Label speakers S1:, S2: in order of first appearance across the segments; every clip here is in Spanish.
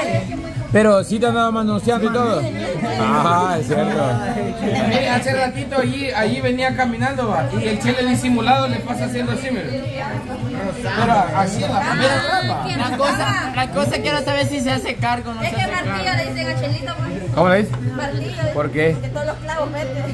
S1: Pero sí te andaba manoseando y todo. Ah, es cierto.
S2: Mire, hace ratito allí venía caminando, va, y el chile disimulado le pasa haciendo así, mire. Pero así en la primera rama.
S3: La cosa quiero saber si se hace cargo o no se hace cargo.
S4: Es que martillo le dicen a Chelito, pues.
S1: ¿Cómo le dices?
S4: Martillo.
S1: ¿Por qué?
S4: Porque todos los clavos mete.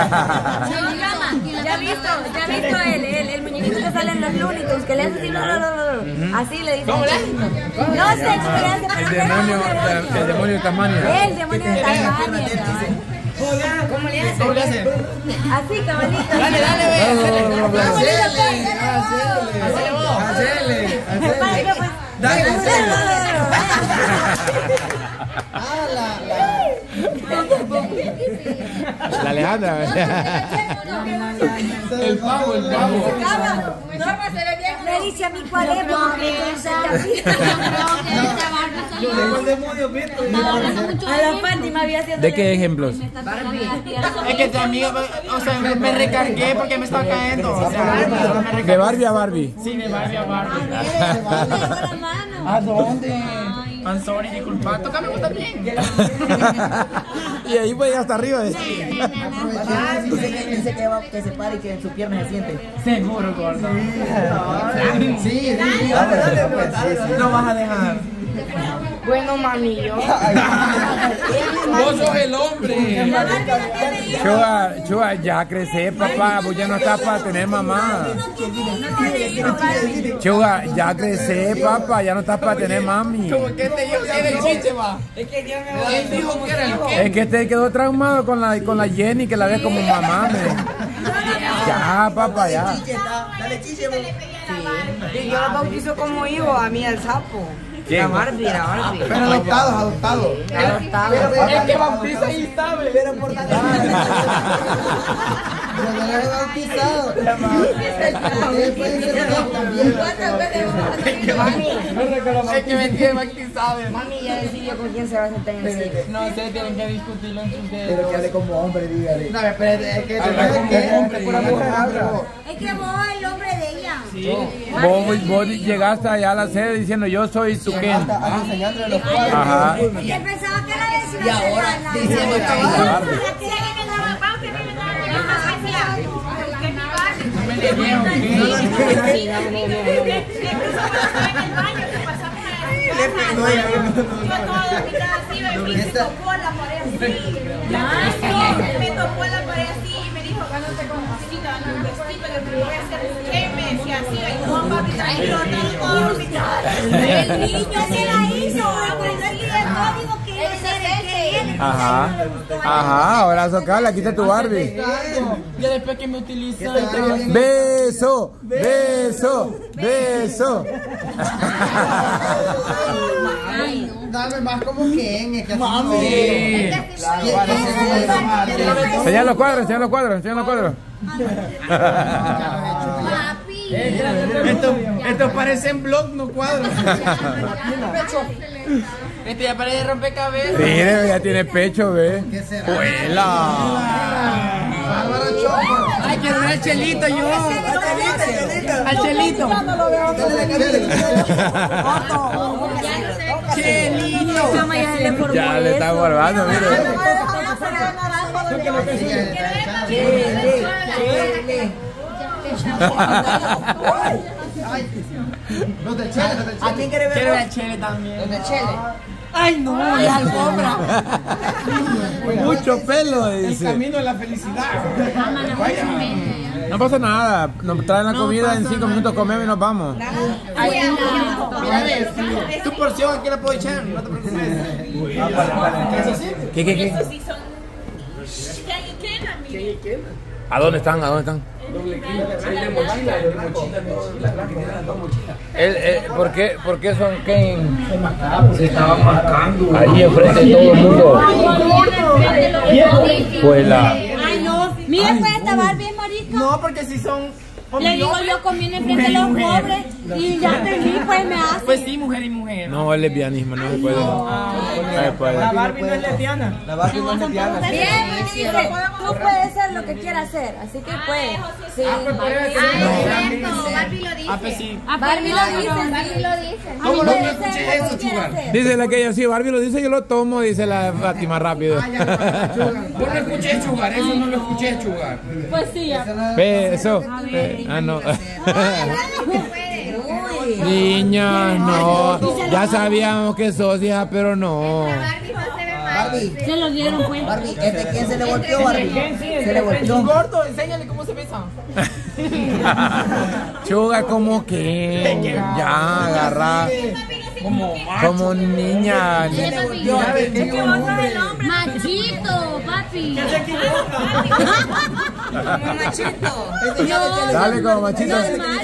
S4: ¿Ya has visto el muñequito que sale en los Looney Tunes? Que le hace así, así le dicen.
S2: ¿Cómo le hace?
S4: No sé cómo le hace.
S1: El demonio de Tasmania.
S4: El demonio de Tasmania.
S3: ¿Cómo le hace?
S4: Así, cabalito.
S3: Dale, ve.
S1: La Alejandra.
S2: El pavo.
S4: Le dice a mi cuál es, a la Fátima había haciendo.
S1: ¿De qué ejemplos?
S3: Es que tu amiga, o sea, me recargué porque me estaba cayendo. O sea,
S1: ¿De Barbie a Barbie?
S3: Sí, de Barbie a Barbie.
S2: ¿A dónde?
S3: I'm sorry, disculpa. Tócame vos también.
S1: Y ahí voy hasta arriba.
S5: Dice que se pare y que en su pierna se siente.
S3: Seguro, gordo.
S5: Sí,
S3: No vas a dejar. Bueno, mami, yo.
S2: Vos sos el hombre.
S1: Chua, ya crecí, papá. Vos ya no estás para tener mamá. Chua, ya crecí, papá. Ya no estás para tener mami.
S3: Como que te dijo que era el chiche, va. Es que Dios me
S2: Él dijo que era el qué.
S1: Es que te quedó traumado con la Jenny, que la ves como mamá, Ya, papá, ya.
S5: Dale chiche, vos.
S3: Yo lo bautizo como hijo, a mí el sapo.
S1: ¿Quién?
S3: La Barbie.
S5: Pero adoptado.
S3: El que bautiza y sabe.
S5: Pero por tanto. Pero no lo he bautizado.
S3: Es que me tiene bautizado. Mami ya decidió con quién se va a sentar en el sitio. No sé, tienen que discutirlo entre ustedes.
S5: Pero que hable como hombre, dígale.
S3: No, pero es que
S5: Pura mujer habla.
S4: Es que vos el hombre de ella.
S1: Vos llegaste allá a la sede diciendo yo soy tu Ken.
S5: Enseñándole los cuadros.
S1: Ajá.
S4: Y él pensaba que era vecina.
S5: Y ahora diciendo que
S6: me tocó la pared así y me dijo, gánate con cosita, no un vestido, yo te voy a hacer ¿qué? Me decía así, y no, papi, tranquilo, no, el niño que la hizo, aprendió el código que él se
S1: Ajá, ahora socala, quita tu Barbie.
S3: ya después que me utilizan.
S1: Beso.
S5: dame más como que es que
S2: Mami.
S1: Enseña los cuadros.
S3: Estos parecen blogs, no cuadros. Este ya parece rompecabezas.
S1: Mire, ya tiene pecho, ve.
S5: ¿Qué será?
S1: ¡Huela!
S3: Ay, quiero ver al Chelito yo. Al Chelito. Chelito.
S1: Ya le está guardando, mire.
S5: ¿A quién quiere ver?
S3: Quiero ver al Chele también.
S5: ¿Dónde Chele?
S3: Ay, no, la alfombra.
S1: Mucho pelo,
S2: El
S1: dice.
S2: camino de la felicidad.
S1: No pasa nada. Nos traen la comida en 5 minutos, comemos y nos vamos.
S3: Mira, tu porción aquí la puedo echar, no te preocupes.
S1: ¿Qué? ¿A dónde están? ¿Por qué son Ken?
S2: Se estaban marcando.
S1: Ahí enfrente de todo el mundo. Pues la...
S4: Ay, no. Mira, pues esta Barbie es marica.
S3: No, porque si son
S4: Le digo yo, conviene frente a los pobres y ya entendí, pues me hace.
S3: Pues sí, mujer y mujer.
S1: No, el lesbianismo no se puede. No se puede.
S3: La Barbie no es lesbiana.
S5: La Barbie no es lesbiana.
S4: Bien, dice, tú puedes ser lo que quieras hacer, así que puedes. Sí.
S6: Barbie lo dice.
S3: Ah, pues sí.
S4: Barbie lo dice,
S6: Barbie lo dice.
S2: ¿Cómo no escuché eso, Chugar?
S1: Dice la que ella, sí, Barbie lo dice, yo lo tomo, dice la Fátima rápido.
S2: Vos no escuché Chugar, eso no lo escuché Chugar.
S4: Pues sí, ya.
S1: Eso. No. Niña, no. Ya sabíamos que sos hija, pero no.
S6: Barbie no se ve mal.
S5: Barbie,
S4: Se lo dieron cuenta.
S5: Barbie, ¿quién se le volteó, Barbie? Se le volteó.
S3: Gordo, enséñale cómo se besa.
S1: Chuga, como que ya agarra como niña.
S4: Machito, papi.
S1: Dale como machito.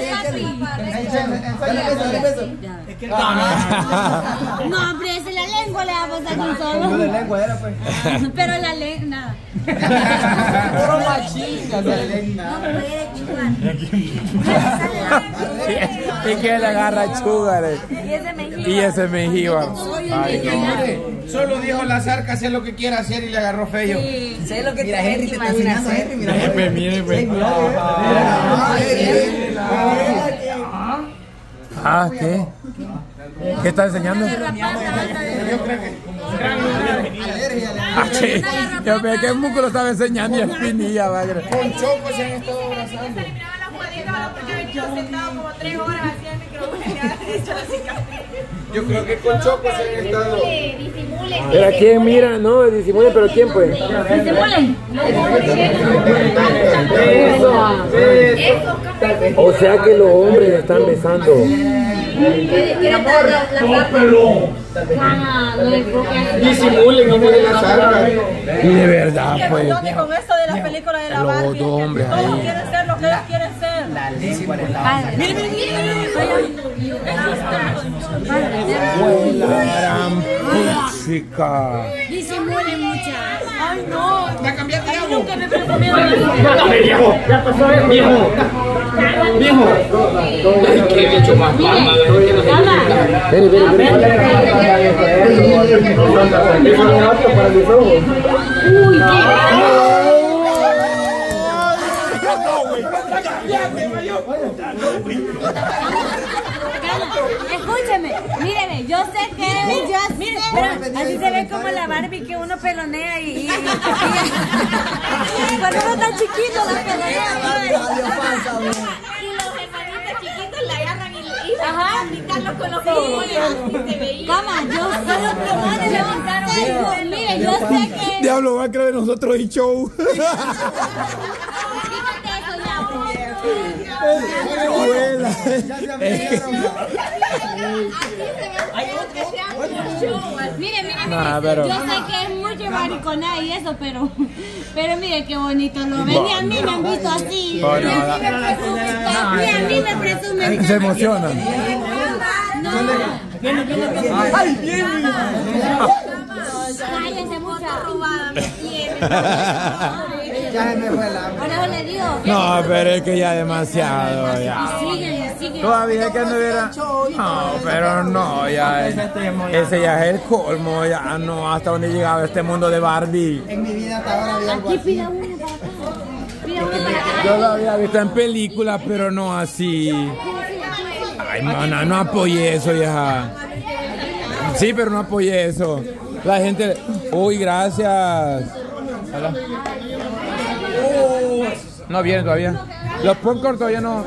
S4: No, hombre, ese la lengua le va a pasar un solo.
S5: No de lengua era, pues.
S4: Pero la lengua, nada.
S3: Puro machista.
S1: Y que le agarra Chuga y ese menjiva.
S2: Solo dijo la zarca, sé lo que quiera hacer y le agarró feo.
S5: Sé lo que mira, Henry te está enseñando, Henry. Mira,
S1: ¿Qué? ¿Qué está enseñando? Yo veo que el músculo estaba enseñando y espinilla, madre.
S2: Con Choco se han estado abrazando.
S6: Porque he venido sentado como 3 horas así al micrófono y le han hecho la cicatriz.
S2: Yo creo que con Choco se han estado.
S6: Disimule.
S1: Pero quién mira, no, disimule, pero quién pues. O sea que los hombres están besando.
S2: Disimulen, no me la zarca.
S1: Y de verdad, pues.
S6: Con eso de las películas de la
S1: Los
S6: Barbie,
S1: dos hombres
S6: todos
S1: ahí.
S6: quieren ser lo que ellos quieren ser.
S1: La gran puchica.
S4: Disimulen, muchachos.
S6: Ay, no.
S2: Va a cambiar de agua.
S6: Nunca me presumieron.
S2: Dame, viejo. Ya pasó, viejo. Viejo. Ay, qué bicho más palma.
S4: Escúcheme, míreme, yo sé que mire, pero así se ve como la Barbie que uno pelonea y cuando uno está chiquito la pelonea.
S6: Y los hermanitos chiquitos la agarran y van a pintarlos con los plumones. Así se veía.
S4: Cama, yo soy los plumones le pintaron. Mire, yo sé que
S1: Diablo, va a creer nosotros y show.
S4: quítate eso ya.
S1: Abuela.
S4: Mire,
S1: Nah, pero-
S4: yo sé que es mucho maricona y eso, pero mire qué bonito lo ven. Ni a mí me han visto así.
S1: Oh, no,
S4: Ni a mí me presumen tanto. Ni a mí me presumen
S1: Se emocionan.
S4: No. Cállense mucho.
S5: Ya se me fue la.
S4: Por eso le digo.
S1: No, pero es que ya demasiado, ya.
S4: Sigue.
S1: Todavía que anduviera. No, pero no, ya. Ese ya es el colmo, ya no. Hasta donde llegaba este mundo de Barbie.
S5: En mi vida hasta ahora había algo
S4: Aquí
S5: así.
S4: pida uno para acá. Pida uno para acá.
S1: Yo lo había visto en películas, pero no así. Ay, mana, no apoyé eso, ya. Sí, pero no apoyé eso. La gente. Uy, gracias. Hola. No viene todavía. Los popcorn todavía no.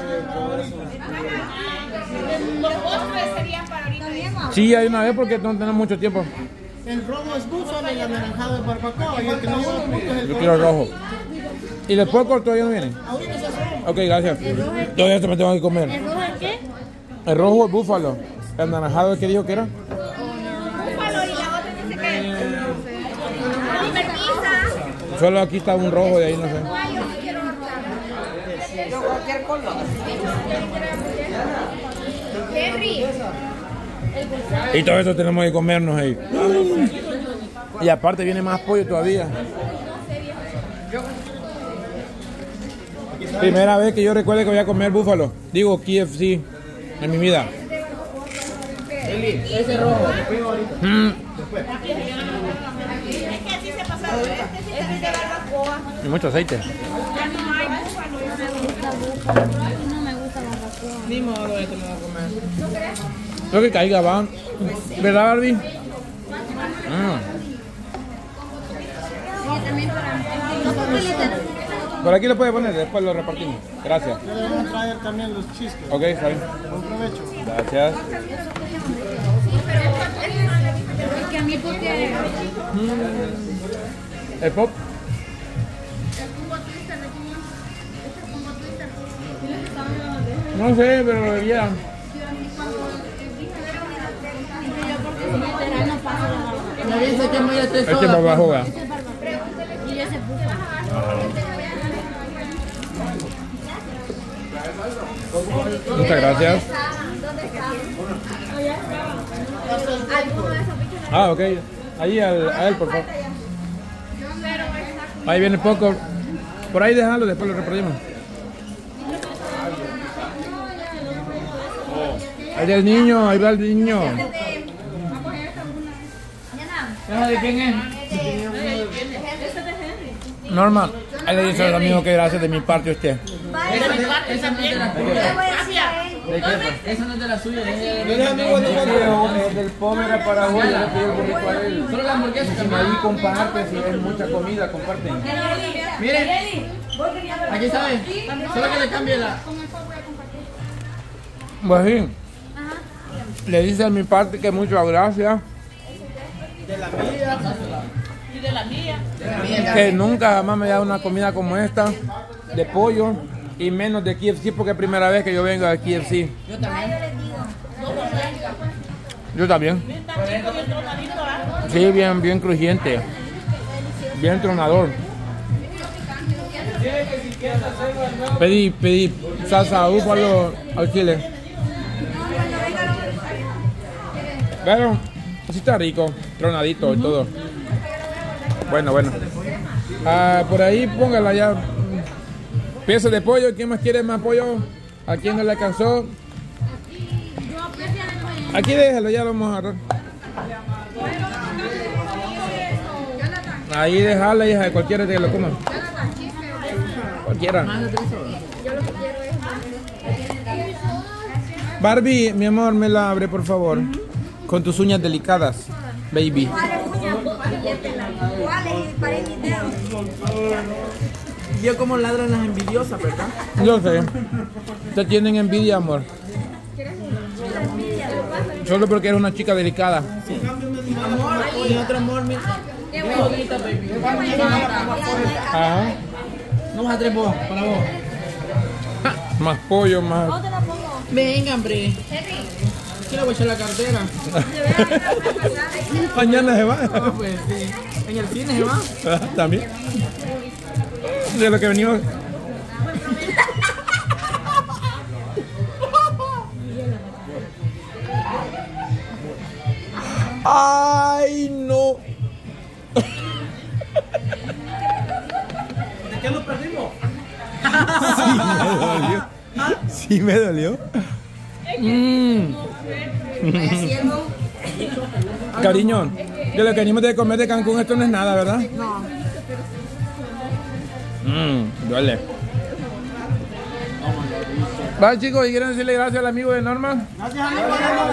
S6: Los postres serían para ahorita.
S1: Sí, hay una vez porque no tenemos mucho tiempo.
S7: El rojo es búfalo, el anaranjado es barbacoa y el que no lleva puntos es el
S1: Yo quiero rojo. ¿Y los popcorn todavía no vienen?
S7: ahorita se hace.
S1: Ok, gracias. Todavía esto me tengo que comer.
S4: ¿El rojo es qué?
S1: El rojo es búfalo. El anaranjado, ¿qué dijo que era?
S6: Búfalo y la otra dice que. Permisa.
S1: Solo aquí está un rojo de ahí, no sé.
S6: Ay, yo sí quiero rosa.
S3: Yo cualquier color.
S6: Henry.
S1: Y todo eso tenemos que comernos ahí. Y aparte viene más pollo todavía. Primera vez que yo recuerdo que voy a comer búfalo. Digo KFC en mi vida.
S7: Ese rojo, te pego ahorita.
S6: Es que así se pasa. Este es de barbacoa.
S1: Y mucho aceite.
S6: Ya no hay búfalo.
S4: No me gusta la barbacoa.
S2: Ni modo, esto me voy a comer.
S1: Creo que caiga, va. ¿Verdad, Barbie? Por aquí lo puede poner, después lo repartimos. Gracias.
S7: Ya le vamos a traer también los chistes.
S1: Ok, está bien.
S7: Buen provecho.
S1: Gracias.
S4: Es que a mí porque...
S1: ¿El pop? No sé, pero lo bebía.
S3: Me dice que muy
S1: Este papá juega.
S4: Y yo se puso.
S1: Muchas gracias. Ah, ok. Ahí a él, por favor. Ahí viene poco. Por ahí déjalo, después lo repartimos. Ahí del niño, ahí va el niño.
S2: ¿De quién es?
S1: Norma, ahí le dice al amigo que gracias de mi parte a usted.
S3: Esa no es de la Esa no es de la suya.
S1: Es del pobre era para hoy, yo le pedí el burrito a él.
S3: Solo la hamburguesa.
S1: Si ahí comparte, si es mucha comida, comparten.
S3: Miren, aquí sabe. Solo que le cambie la.
S1: Pues sí. Le dice a mi parte que muchas gracias.
S6: Y de la mía.
S1: Que nunca jamás me da una comida como esta, de pollo, y menos de KFC, porque es primera vez que yo vengo a KFC. Yo también. Sí, bien crujiente. Bien tronador. Pedí salsa búfalo al chile. Pero sí está rico, tronadito y todo. Bueno. Por ahí póngala ya. Piezas de pollo. ¿Quién más quiere más pollo? ¿A quién no le alcanzó? Aquí déjalo, ya lo vamos a agarrar. Ahí déjala, hija, de cualquiera que lo coma. Cualquiera. Barbie, mi amor, me la abre, por favor. Con tus uñas delicadas, baby.
S3: Vio cómo ladran las envidiosas, ¿verdad?
S1: Yo sé. Te tienen envidia, amor. Solo porque eres una chica delicada.
S3: Amor, y otro amor, mira. Qué bonita, baby.
S1: Ajá.
S3: No vas a tres vos, para vos.
S1: Más pollo, más.
S3: Venga, hombre. Quiero voy a echar la cartera.
S1: Mañana se va.
S3: No, pues sí. En el cine se va.
S1: También. De lo que venimos. Ay, no.
S3: ¿De qué nos perdimos?
S1: Sí me dolió. Cariño, de lo que venimos de comer de Cancún, esto no es nada, ¿verdad?
S3: No.
S1: Duele. Va, chicos, y quieren decirle gracias al amigo de Norma.
S3: Gracias, amigo.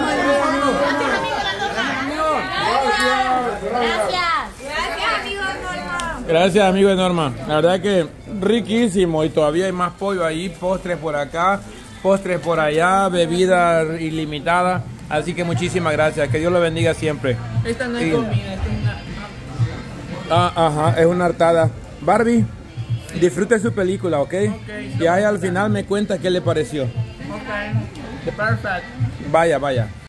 S1: Gracias, amigo de Norma. La verdad que riquísimo y todavía hay más pollo ahí, postres por acá, postres por allá, bebida ilimitada. Así que muchísimas gracias. Que Dios lo bendiga siempre.
S3: Esta no es comida, esta es una...
S1: Ajá, es una hartada. Barbie, disfrute su película, ¿ok? Y ahí al final me cuenta qué le pareció.
S3: Ok. The perfect.
S1: Vaya.